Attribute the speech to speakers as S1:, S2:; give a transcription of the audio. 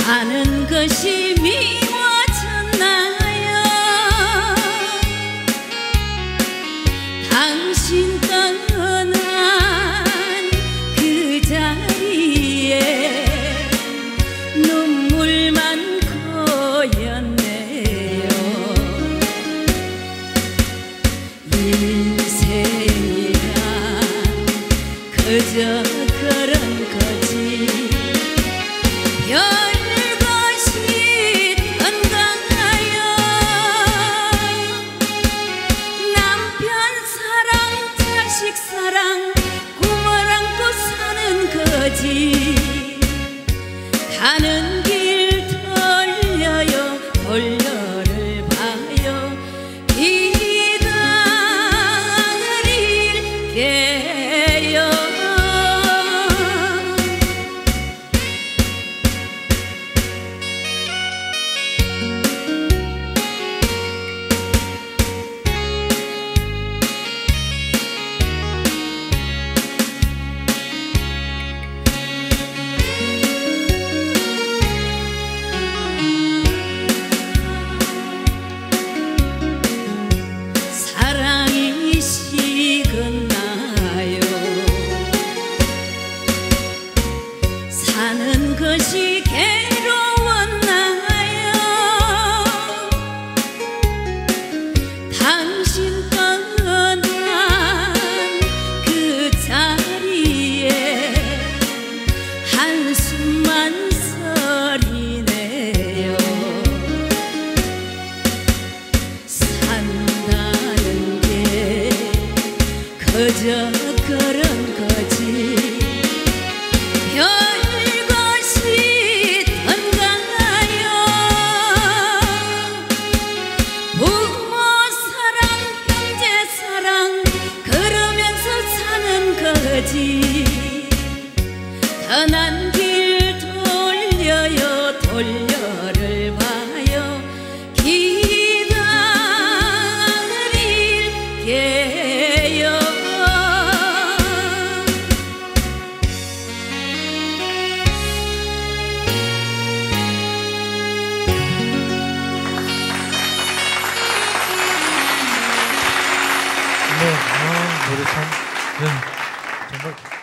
S1: 사는 것이 미워졌나요? 당신 떠난 그 자리에 눈물만 고였네요. 인생이란 그저 그런 거지. 별것이 건강하여 남편 사랑 자식 사랑 꿈을 안고 사는 거지. 가는 길 돌려요 돌려를 봐요 기다릴게요. 사랑이 식었나요? 사는 것이 괴로웠나요? 당신 떠난 그 자리에 한숨만 서리네요. 산다는 게 그저 그런 거지. 별것이 건강하여 부모 사랑 형제 사랑 그러면서 사는 거지. 떠난 길 돌려요 돌려를 봐요 기다릴게요.
S2: 네, 노래 참 정말